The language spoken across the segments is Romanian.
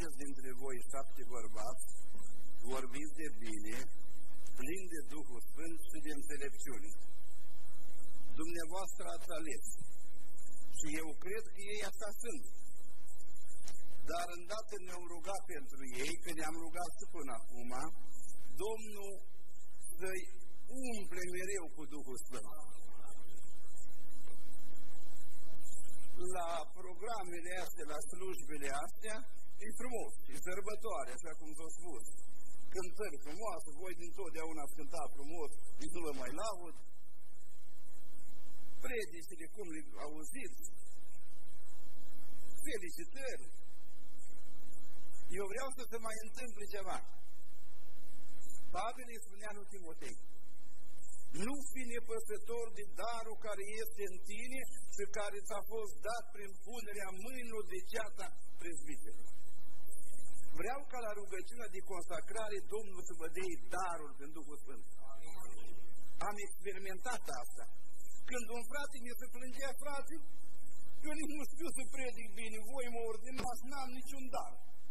sunteți dintre voi 7 bărbați, vorbiți de bine, plini de Duhul Sfânt și de înțelepciune. Dumneavoastră ați ales. Și eu cred că ei asta sunt. Dar îndată ne-am rugat pentru ei, că ne-am rugat și până acum, Domnul să-i umple mereu cu Duhul Sfânt. La programele astea, la slujbele astea, e frumos, e sărbătoare, așa cum s-a spus. Cântări frumoase, voi dintotdeauna ați cântat frumos, nici nu vă mai laud. Predicile, cum le auziți? Felicitări! Eu vreau să se mai întâmple ceva. Pavel îi spunea lui Timotei, nu fi nepăsător de darul care este în tine și care ți-a fost dat prin punerea mâinilor de ceata prezbiterilor. Vreau ca la rugăciunea de consacrare Domnul să vă dea darul prin Duhul Sfânt. Am experimentat asta. Când un frate mi se plângea, frate, eu nici nu știu să predic bine, voi mă ordinați, n-am niciun dar.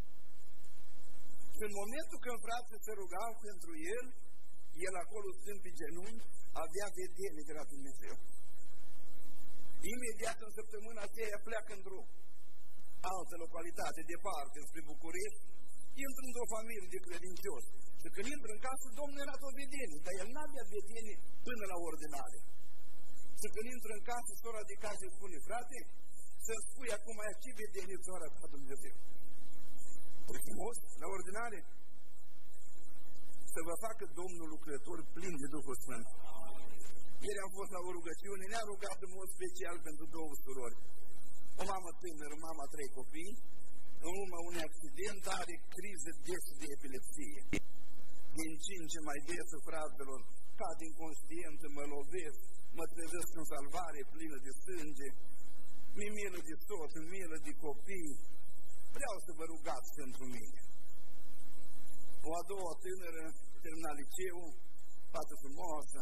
Și în momentul când frații se rugau pentru el acolo stând pe genunchi, avea vedere de la Dumnezeu. Imediat în săptămâna aceea pleacă într-o altă localitate, departe, spre București, intră într-o familie de credincioși. Și când intră în casă, Domnul era tot vedenie, dar el n-avea vedenie până la ordinare. Și când intră în casă, sora de casă îi spune, frate, să-mi spui acum aia ce vedenie ți-o arătat Dumnezeu. Frumos, la ordinare, să vă facă Domnul lucrător plin de Duhul Sfânt. Ieri am fost la o rugăciune, ne-a rugat în mod special pentru 2 surori. O mamă tânără, mama 3 copii, în urma unui accident are criză des de epilepsie. Din ce în ce mai des, fratelor, cad inconștientă, mă lovesc, mă trezesc în salvare plină de sânge, mi-e milă de soț, mi-e milă de copii. Vreau să vă rugați pentru mine. O a doua tânără, termina liceul, fată frumoasă.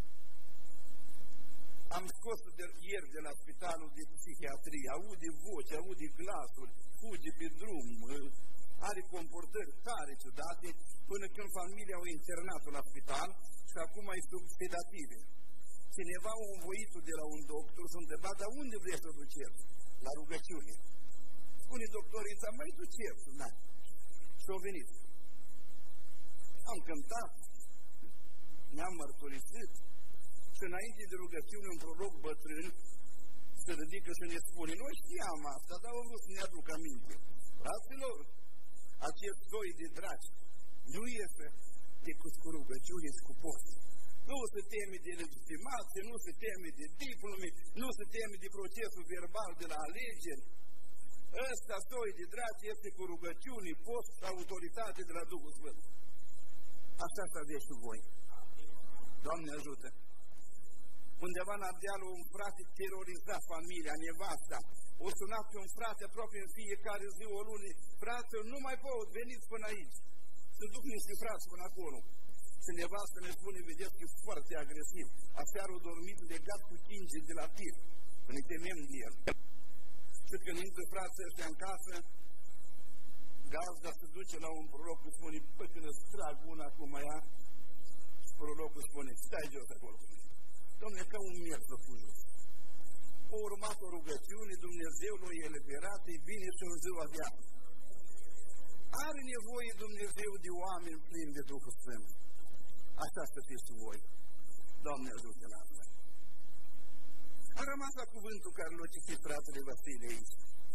Am scos ieri de la spitalul de psihiatrie, aude voce, aude glasuri, fuge pe drum, are comportări tare ciudate, până când familia o internat la spital și acum e sub sedative. Cineva a învoit-o de la un doctor să întreba, dar unde vrei să duceți? La rugăciune. Spune doctorița, mai duceți? Da. Și au venit. Am cântat, ne-am mărturisit și înainte de rugăciune un proroc bătrân se ridică și ne spune, noi știam asta, dar au vrut să ne aduc aminte. Fraților, acest soi de draci nu este decât cu rugăciune și cu post. Nu se teme de legitimație, nu se teme de diplome, nu se teme de procesul verbal de la alegeri. Ăsta soi de draci este cu rugăciune, post și autoritate de la Duhul Sfânt. Așa să aveți și voi. Doamne ajută! Undeva în Ardealul, un frate teroriza familia, nevasta. O sunat pe un frate aproape în fiecare zi, o lună. Frate, nu mai pot, veniți până aici. Se duc niște frați până acolo. Și nevasta ne spune, vedeți că e foarte agresiv. Aseară a dormit legat cu tinge de la tir. Că ne temem de el. Și când intră frații ăștia în casă, gazda se duce la un proroc și spune, păi când îți trag una acum ea, și prorocul spune, stai jos acolo. Dom'le, ca un mier să fugi. A urmat o rugăciune, Dumnezeu l-a eliberat, e bine și în ziua de azi. Are nevoie Dumnezeu de oameni plini de Duhul Sfânt. Așa să fiți voi. Doamne ajută la asta. Am rămas la cuvântul care l-a citit fratele Vasile aici.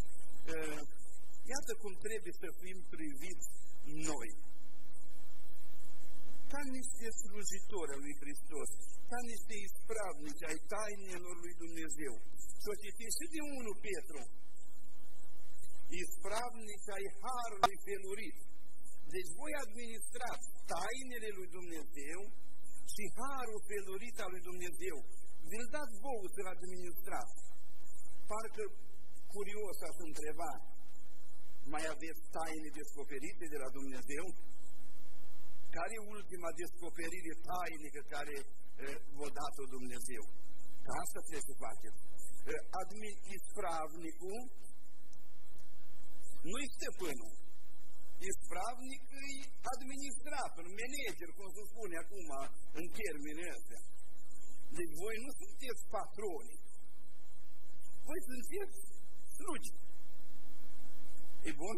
Iată cum trebuie să fim priviți noi. Ca niște slujitori al lui Hristos, ca niște ispravnici ai tainelor lui Dumnezeu. S-o citit și de 1 Petru. Ispravnici ai harului felurit. Deci voi administrați tainele lui Dumnezeu și harul felurit al lui Dumnezeu. Vi-l dați vouă să-l administrați. Parcă curios aș întreba, mai aveți taine descoperite de la Dumnezeu? Care e ultima descoperire tainică care v-a dat-o Dumnezeu? Ca asta trebuie să faceți. Ispravnicul nu-i stăpânul, Ispravnic e administrator, manager, cum se spune acum în termenii ăstea. Deci voi nu sunteți patroni. Voi sunteți slugi. E bun?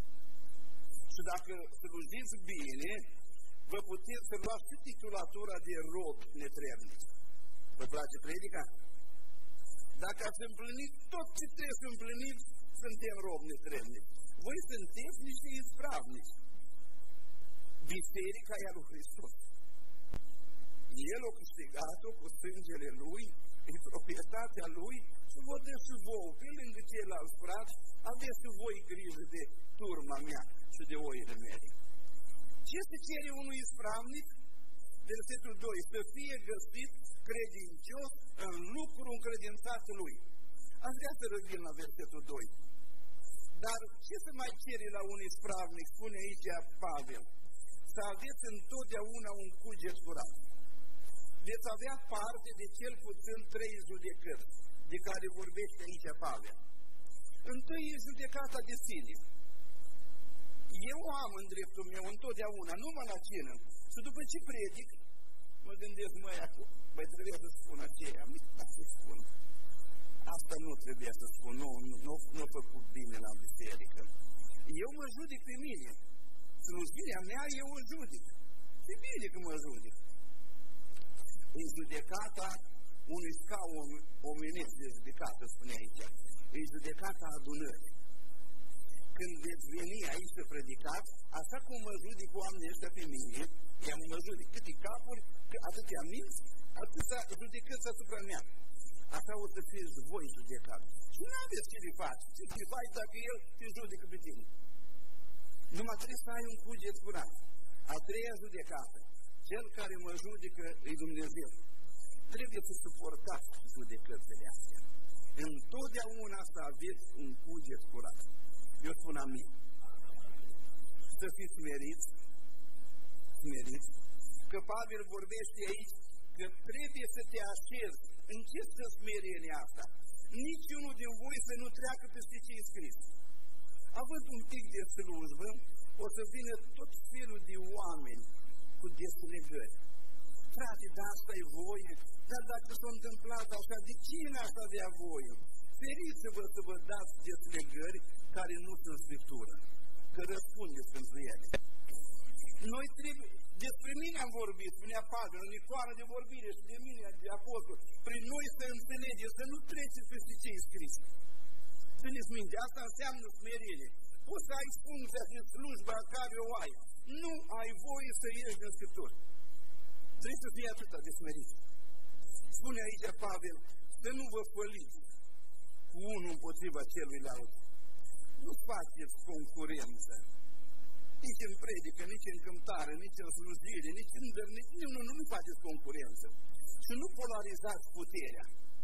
Și dacă slujiți bine, vă puteți să luați și titulatura de rob netrebnic. Vă place predica? Dacă ați împlinit tot ce trebuie să împliniți, suntem rob netrebnic. Voi sunteți niște ispravnici. Biserica e a lui Hristos. El a câștigat-o cu sângele Lui, e proprietatea Lui și vă dă și vouă, pe lângă ceilalți frați, aveți și voi grijă de turma mea și de oile mele. Ce se cere unui ispravnic? Versetul 2. Să fie găsit credincios în lucru încredințat Lui. Aș vrea să revin la versetul 2. Dar ce se mai cere la un ispravnic? Spune aici Pavel. Să aveți întotdeauna un cuget curat. Veți avea parte de cel puțin 3 judecăți, de care vorbește aici Pavel. Întâi e judecata de sine. Eu am în dreptul meu întotdeauna, numai la cină. Și după ce predic, mă gândesc, băi, trebuie să spun aceea, să spun. Asta nu trebuie să spun, nu a făcut bine la biserică. Eu mă judic pe mine. Slujirea mea, eu o judic. E bine că mă judic. E judecata unui scaun omenesc de judecată, spune aici. E judecata adunării. Când veți veni aici să predicați, așa cum mă judic oamenii ăștia pe mine, mă judic câte capuri, atâtea minți, atâtea judecăți asupra mea. Așa o să fiți voi judecat. Și nu aveți ce le faci. Ce le faci dacă El te judecă pe tine? Numai trebuie să ai un cuget curat. A treia judecată. Cel care mă judecă e Dumnezeu. Trebuie să suportați judecățile astea. Întotdeauna să aveți un cuget curat. Eu spun amin. Să fiți smeriți, că Pavel vorbește aici că trebuie să te așezi. În ce stă smerenia asta? Niciunul din voi să nu treacă peste ce e scris. Având un pic de slujbă, o să vină tot felul de oameni cu deslegări. Frate, dar asta e voie, dar dacă s-a întâmplat așa, de cine aș avea voie? Feriți-vă să vă dați deslegări care nu sunt Scriptură, că răspundeți pentru ele. Noi trebuie, despre mine am vorbit, spunea Pavel, în icoană de vorbire și de mine, de apostol, prin noi să înțelegeți, să nu treceți peste ce e scris. Țineți minte, asta înseamnă smerenie. Poți să ai funcția și slujba care o ai. Nu ai voie să ieși din Scriptură. Trebuie să fii atâta de smerit. Spune aici Pavel, să nu vă făliți cu unul împotriva celuilalt. Nu faceți concurență. Nici în predică, nici în cântare, nici în slujire, nici în dărnici. Nu faceți concurență. Și nu polarizați puterea.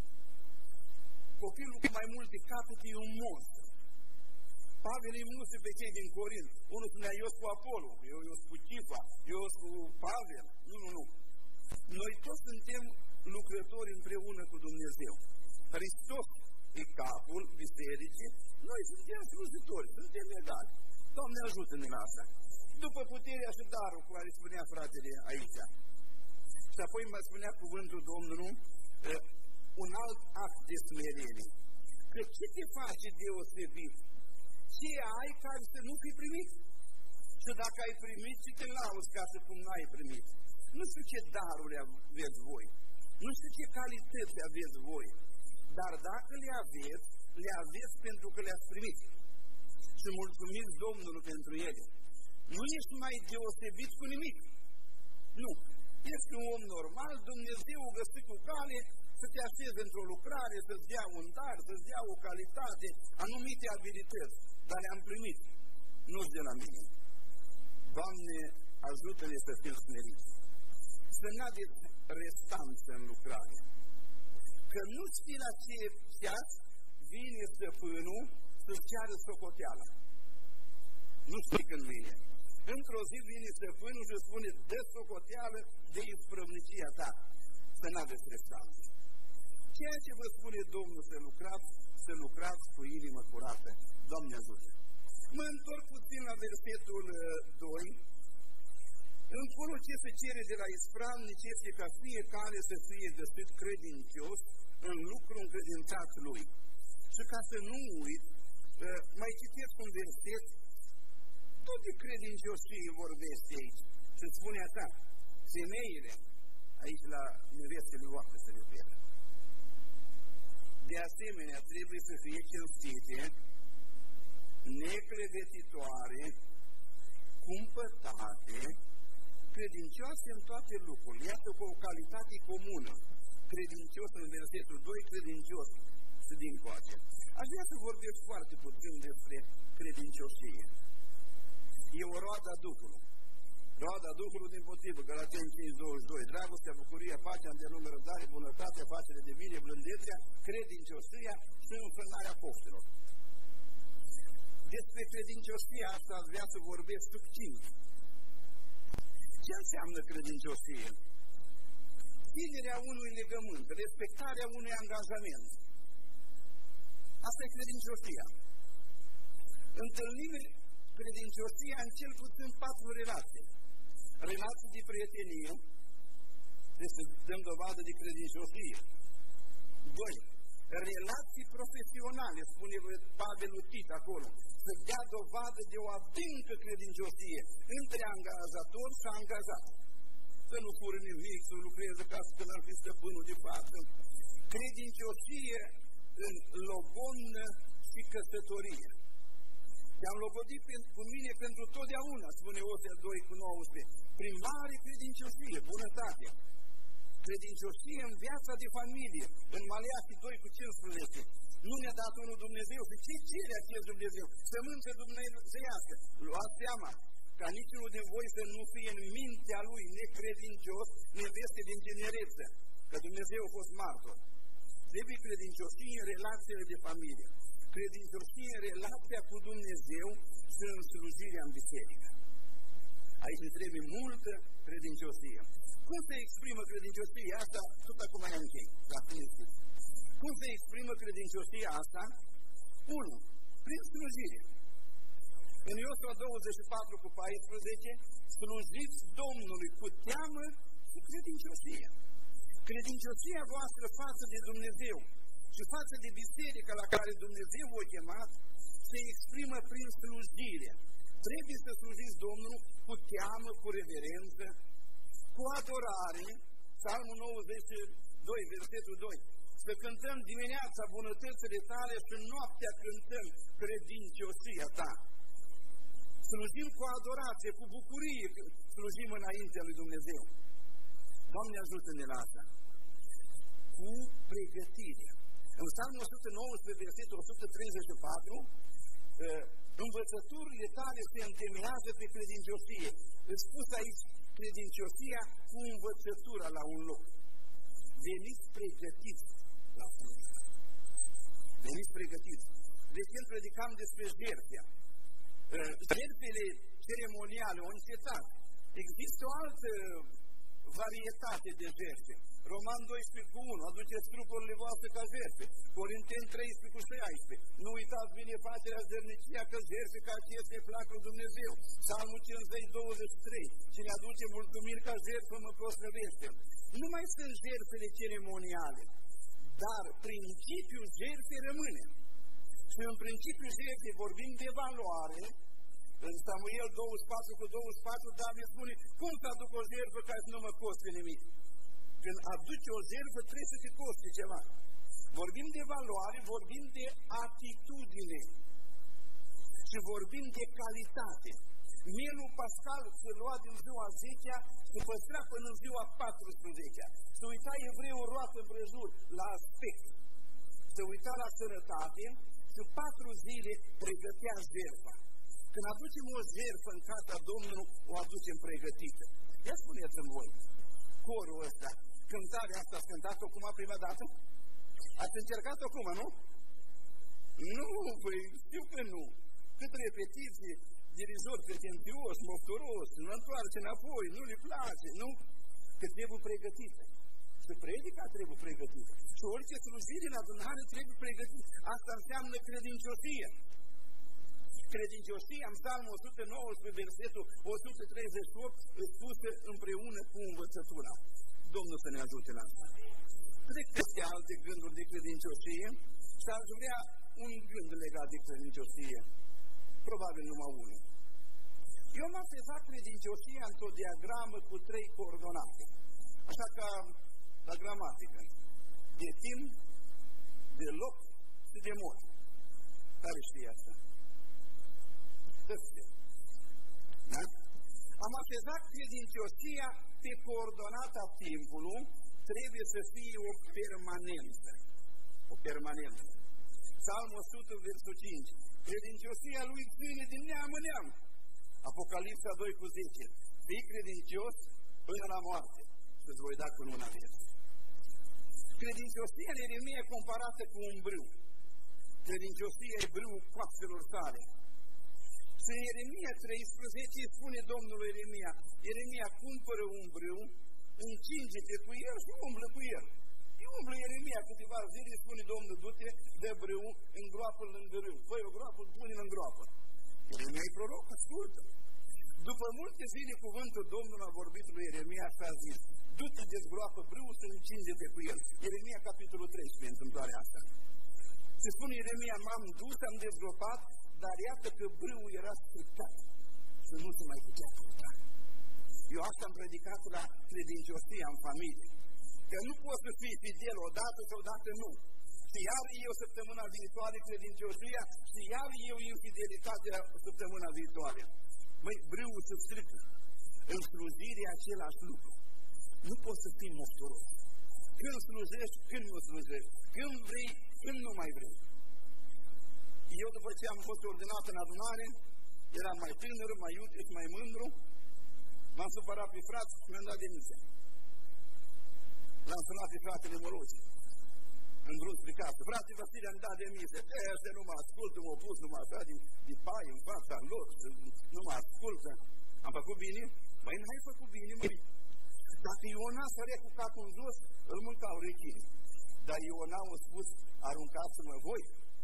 Copilul cu mai multe capete e un monstru. Pavel îi muse pe cei din Corint. Unul spunea, eu sunt cu Apollo, eu sunt cu Cifa, eu sunt cu Pavel. Nu. Noi toți suntem lucrători împreună cu Dumnezeu. Hristos e capul bisericii, noi suntem slujitori, suntem egali. Doamne, ajută-ne la asta. După puterea și darul, cu care spunea fratele aici. Și apoi mă spunea cuvântul Domnului, un alt act de smerenie. Că ce te face deosebit? Ce ai care să nu fi primit? Și dacă ai primit, ce te lauzi ca să cum n-ai primit? Nu știu ce daruri aveți voi, nu știu ce calități aveți voi, dar dacă le aveți pentru că le-ați primit. Și mulțumiți Domnului pentru ele. Nu ești mai deosebit cu nimic. Nu. Ești un om normal, Dumnezeu o găsit cu cale să te așezi într-o lucrare, să-ți dea un dar, să-ți dea o calitate, anumite abilități, dar le-am primit. Nu-ți de la mine. Doamne, ajută-ne să fim smeriți. Să n-aveți restanță în lucrare. Că nu știi la ce ceas vine stăpânul să-ți ceară socoteala. Nu știi când vine. Într-o zi vine stăpânul și spune, dă socoteală de isprăvnicia ta. Să n-aveți restanță. Ceea ce vă spune Domnul să lucrați cu inimă curată. Doamne ajută! Mă întorc puțin la versetul 2. Încolo ce se cere de la ispravnic este ca fiecare să fie găsit credincios în lucru încredințat lui. Și ca să nu uit, mai citesc un verset, tot de credincioșie vorbește aici. Și spune așa, femeile, aici la nevestele voastre se referă. De asemenea, trebuie să fie cinstite, neclevetitoare, cumpătate, credincioase în toate lucrurile. Iată cu o calitate comună. Credincios în versetul 2, credincios și din coace. Aș vrea să vorbesc foarte puțin despre credincioșie. E o roadă a Duhului. Roada Duhului dimpotrivă, Galateni 5:22, dragostea, bucuria, pacea, îndelungă răbdare, bunătatea, facere de bine, blândețea, credincioșia și înfrânarea poftelor. Despre credincioșia asta aș vrea să vorbesc succint. Ce înseamnă credincioșie? Ținerea unui legământ, respectarea unui angajament. Asta e credincioșia. Întâlnim credincioșia în cel puțin 4 relații. Relații de prietenie, deci să dăm dovadă de credincioșie. 2. Relații profesionale, spune Pavel Tit acolo, să dea dovadă de o adâncă credincioșie între angajator și angajat. Să nu fură nimic, să lucreze ca să n-ar fi stăpânul de față. Credincioșie în logodnă și căsătorie. Te-am logodit cu mine pentru totdeauna, spune Osea 2:19, prin mare credincioșie, bunătate. Credincioșie în viața de familie, în Maleahi 2:15. Nu ne-a dat unul Dumnezeu. Și ce cere acest Dumnezeu? Sămânță dumnezeiască. Luați seama ca niciunul din voi să nu fie în mintea lui necredincios, neveste din tinerețe, că Dumnezeu a fost martor. Trebuie credincioșie în relațiile de familie, credincioșie în relația cu Dumnezeu și în slujirea în biserică. Aici trebuie multă credincioșie. Cum se exprimă credincioșia asta? Tot acum ai închei, la finistit. Cum se exprimă credincioșia asta? 1. Prin slujire. În Iosua 24:14, slujiți Domnului cu teamă și credincioșie. Credincioșia voastră față de Dumnezeu și față de biserica la care Dumnezeu o chemat se exprimă prin slujire. Trebuie să slujiți Domnul cu teamă, cu reverență, cu adorare. Psalmul 92, versetul 2. Să cântăm dimineața bunătățile tale și noaptea cântăm credincioșia ta. Slujim cu adorație, cu bucurie, slujim înaintea lui Dumnezeu. Doamne, ajută-ne la asta. Cu pregătire. În Psalmul 119, versetul 134, învățăturile tale se întemeiază pe credincioșie. Îți spus aici credincioșia cu învățătura la un loc. Veniți pregătiți la slujbă. Veniți pregătiți. Recent predicam despre jertfea. Jertfele ceremoniale au încetat. Există o altă varietate de jertfe. Roman 12:1, aduceți trupurile voastre ca jertfe. Corinteni 13:16. Nu uitați binefacerea, zărnicia, că jertfe ca acestea plac lui Dumnezeu. Psalmul 50:23. Cine aduce mulțumiri ca jertfă mă proslăvește. Nu mai sunt jertfele ceremoniale, dar principiul jertfei rămâne. Și în principiul jertfei vorbim de valoare. În Samuel 24:24, David spune, cum să aduc o jertfă ca să nu mă coste nimic? Când aduce o jertfă trebuie să te coste ceva. Vorbim de valoare, vorbim de atitudine și vorbim de calitate. Mielul pascal se lua din ziua 10-a și păstra până în ziua 14-a. Se uita evreul roată împrejur la aspect. Se uita la sănătate și 4 zile pregătea jertfa. Când aducem o jertfă în casa Domnului, o aducem pregătită. Ia spuneți-mi voi, corul ăsta, cântarea asta, ați cântat-o acum prima dată? Ați încercat-o acum, nu? Nu, păi, știu că nu. Cât repetiție, dirijor pretențios, mofturos, nu întoarce înapoi, nu le place, nu? Că trebuie pregătită. Și predica trebuie pregătită. Și orice slujire în adunare trebuie pregătită. Asta înseamnă credincioșie. Credincioșia în Psalmul 119, versetul 138, spusă împreună cu învățătura. Domnul să ne ajute la asta. Trec peste alte gânduri de credincioșie și aș vrea un gând legat de credincioșie. Probabil numai unul. Eu m-am așezat credincioșia într-o diagramă cu 3 coordonate. Așa ca la gramatică. De timp, de loc și de mod. Care știe asta? Da? Am așezat credincioșia pe coordonata timpului, trebuie să fie o permanență. O permanență. Psalmul 100, versul 5. Credincioșia lui ține din neam în neam. Apocalipsa 2 cu 10. Fii credincios până la moarte și îți voi da cu luna vieții. Credincioșia în Ieremia e comparată cu un brâu. Credincioșia e brâul coapselor sale. Și în Ieremia 13 spune Domnul Ieremia, Ieremia cumpără un brâu, încinge-te cu el și umblă cu el. Și umblă Ieremia câteva zile, spune Domnul, du-te, dă brâu, îngroapă-l lângă râu. Păi o groapă, pune-l în groapă. Ieremia e proroc, ascultă. După multe zile cuvântul Domnului a vorbit lui Ieremia și a zis, du-te, dezgroapă brâul și încinge-te cu el. Ieremia capitolul 13, întâmplarea asta. Se spune Ieremia, m-am dus, am dezgropat, dar iată că brâul era stricat și nu se mai putea purta. Eu asta am predicat la credincioșia în familie. Că nu poți să fii fidel odată sau odată nu. Și iar eu săptămâna viitoare credincioșia și iar eu infidelitatea săptămâna viitoare. Măi, brâul se strică. În slujire e același lucru. Nu poți să fii mofturos. Când slujești, când nu slujești. Când vrei, când nu mai vrei. Eu după ce am fost ordonat în adunare, eram mai tânăr, mai iute și mai mândru, m-am supărat pe frați și mi-am dat demisia. L-am sunat pe fratele Moroci, în drum spre casă. Frate Vasile, am dat demisia. Ăștia nu mă ascultă, m-au pus numai așa de pai în fața lor, nu mă ascultă. Am făcut bine? Băi, n-ai făcut bine, măi. Dacă Iona sărea cu capul în jos, îl mâncau rechinii. Dar Iona a spus, aruncați-mă voi.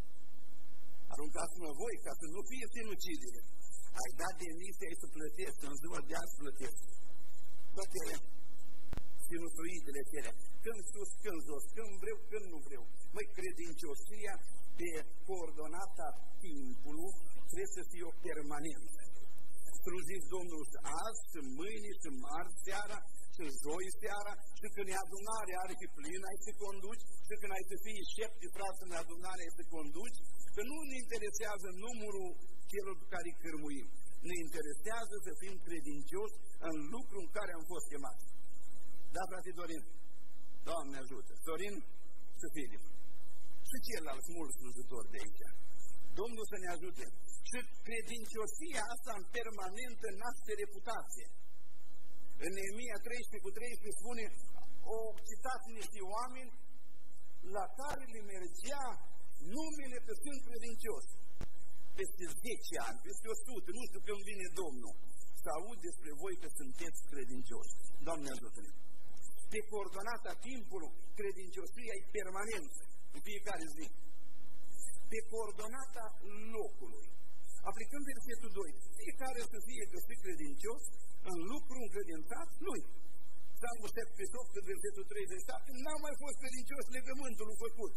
Aruncați-mă voi, ca să nu fie sinucidere. Ai dat demisia, ai să plătesc, în ziua de azi plătesc. Toate sinusuitele cele. Când sus, când jos, când vreau, când nu vreau. Măi, credincioșia pe coordonata timpului trebuie să fie o permanență. Slujiți Domnul azi, și mâine, și marți seara, și joi seara, și când e adunare are fi plin, ai să conduci, și când ai să fii șef de frați în adunare, ai să conduci, că nu ne interesează numărul celor care îi cârmuim. Ne interesează să fim credincioși în lucru în care am fost chemați. Da, frate Dorin? Doamne ajută! Dorin și Filip. Și ceilalți mulți slujitori de aici. Domnul să ne ajute. Și credincioșia asta în permanentă naște reputație. În Neemia 13:13 spune, o citat niște oameni la care le mergea numele că sunt credincioși. Peste 10 ani, peste 100, nu știu când vine Domnul, să aud despre voi că sunteți credincioși. Doamne ajută-ne! Pe coordonata timpului, credincioșia e permanență în fiecare zi. Pe coordonata locului, aplicând versetul 2, fiecare să fie găsit credincios în lucru încredințat lui. Psalmul 78, versetul 37, n-am mai fost credincios legământul făcut.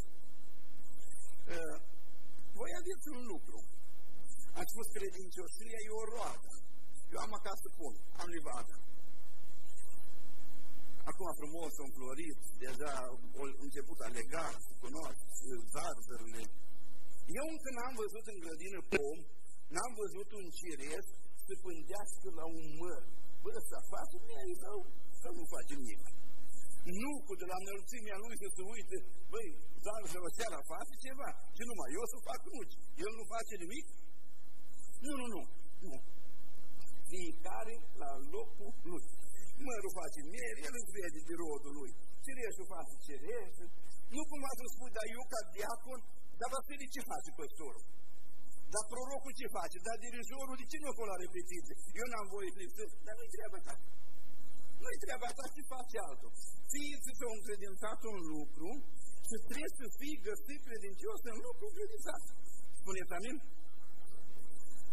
Voi aveți un lucru. Ați fost credincioșia, e o roadă. Eu am acasă pom, am livadă. Acum frumos, am florit, deja au început a lega, să cunoați, zarzările. Eu încă n-am văzut în grădină pom, n-am văzut un cireș să pândească la un măr. Bă, să facă mie sau nu face nimic. Nu cu de la înălțimea lui să se uite, băi, zarzăra seara face ceva, și numai eu să fac nuci. El nu face nimic? Nu. Fiecare la locul lui. Mărul face miere, el îți vede de rodul lui. Cireșul face cireș. Nu cumva să spui, dar eu ca diacon, dar Vasile ce face păstorul? Dar prorocul ce face? Dar dirijorul de ce nu acolo la repetiție? Eu n-am voie să zic, dar nu-i treaba ta. Nu-i treaba ta, ce face altul. Fie să s-o încredințat un lucru și trebuie să fii găsit credincios în lucru încredințat. Spuneți amin?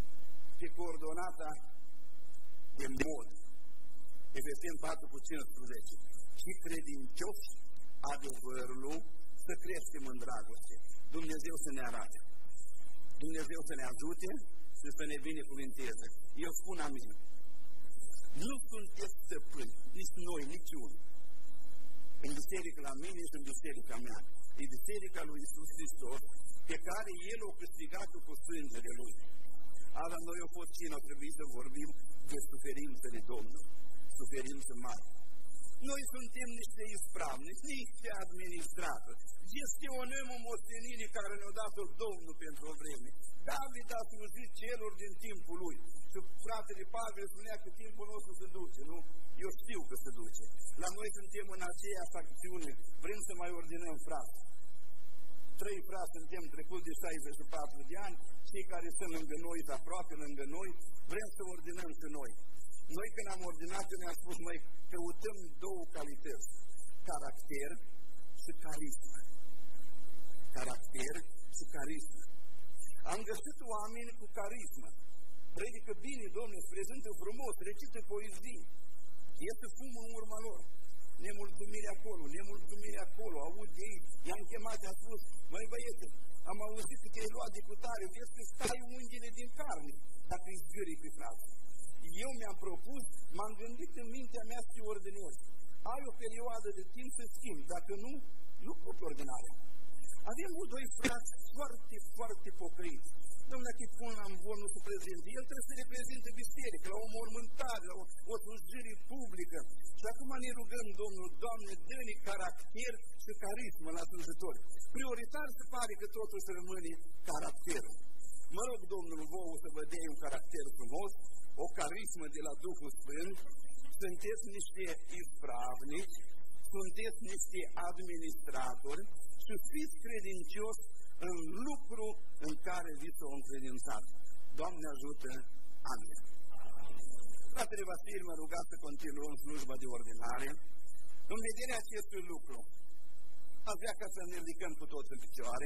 pe coordonata de mod. Efeseni 4:15. Și credincioși adevărul să creștem în dragoste. Dumnezeu să ne arate. Dumnezeu să ne ajute și să ne binecuvinteze. Eu spun amin. Nu sunteți stăpâni, nici noi, nici unul. În biserică la mine și în biserica mea. E biserica lui Iisus Hristos, pe care El o câștigat cu sângele Lui. Ala noi au fost cine au trebuit să vorbim de suferințele Domnului. Suferință mare. Noi suntem niște ispravnici, niște administratori. Gestionăm o moștenire care ne-a dat-o Domnul pentru o vreme. David a slujit celor din timpul lui. Și fratele Pavel spunea că timpul nostru se duce, nu? Eu știu că se duce. La noi suntem în aceeași acțiune. Vrem să mai ordinăm frați. 3 frați suntem trecut de 64 de ani, cei care sunt lângă noi, aproape lângă noi, vrem să ordinăm și noi. Noi când am ordinat, ne-a spus, noi căutăm 2 calități. Caracter și carismă. Caracter și carismă. Am găsit oameni cu carismă. Predică bine, Domnule, se prezintă frumos, recită poezii. Este fum în urma lor. Nemulțumire acolo, aud de ei. I-am chemat, i-am spus, măi băiete, am auzit că te-ai luat de cutare, vezi că stai unghiile din carne, dacă îi zgârii pe frate. Eu mi-am propus, m-am gândit în mintea mea să te ordinez. Ai o perioadă de timp să schimbi, dacă nu, nu pot ordinarea. Avem 2 frați foarte, foarte pocăiți. Dom'le, dacă îi pun la învor, nu se prezinte. El trebuie să reprezinte biserică, la o mormântare, la o slujire publică. Și acum ne rugăm, Domnul, Doamne, dă-ne caracter și carismă la slujitori. Prioritar se pare că totuși rămâne caracterul. Mă rog, Domnul, vouă să vă dea un caracter frumos, o carismă de la Duhul Sfânt. Sunteți niște ispravnici, sunteți niște administratori și fiți credincioși în lucru în care vi s-o încredințat. Doamne ajută, amin. Fratele Vasile m-a rugat să continuăm slujba de ordinare. În vederea acestui lucru, aș vrea ca să ne ridicăm cu toți în picioare.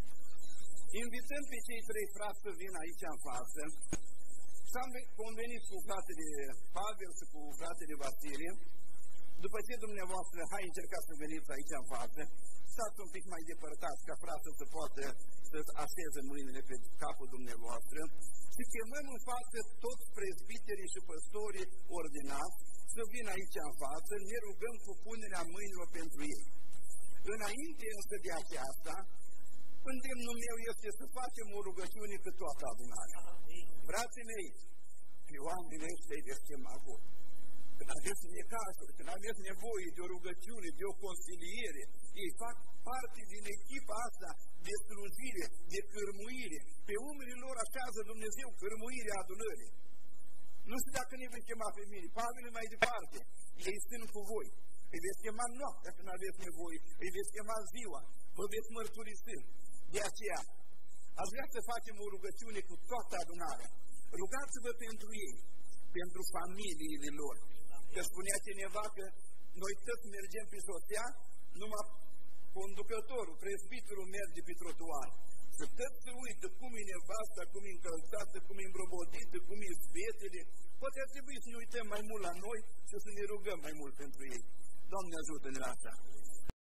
Invităm pe cei 3 frați să vină aici în față. S-am convenit cu fratele Pavel și cu fratele Vasile. După ce dumneavoastră, hai încercați să veniți aici în față, stați un pic mai depărtați ca frață să poată să așeze mâinile pe capul dumneavoastră și chemăm în față toți prezbiterii și păstorii ordinați să vină aici în față, ne rugăm cu punerea mâinilor pentru ei. Înainte însă de aceasta, îndemnul meu este să facem o rugăciune cu toată adunarea. Frații mei, pe oamenii ăștia îi deschema voi. Când aveți necazuri, când aveți nevoie de o rugăciune, de o consiliere, ei fac parte din echipa asta de slujire, de cârmuire. Pe umerii lor așează Dumnezeu cârmuirea adunării. Nu știu dacă ne veți chema pe mine, Pavel mai departe, ei sunt cu voi. Îi veți chema noaptea când aveți nevoie, îi veți chema ziua, vă veți mărturisi. De aceea, aș vrea să facem o rugăciune cu toată adunarea. Rugați-vă pentru ei, pentru familiile lor. Că spunea cineva că noi toți mergem pe șosea, numai conducătorul, prezbiterul merge pe trotuar. Să toți se uită cum e nevasta, cum e încălțată, cum e îmbrobodită, cum e spetele. Poate ar trebui să ne uităm mai mult la noi și să ne rugăm mai mult pentru ei. Doamne ajută-ne la asta!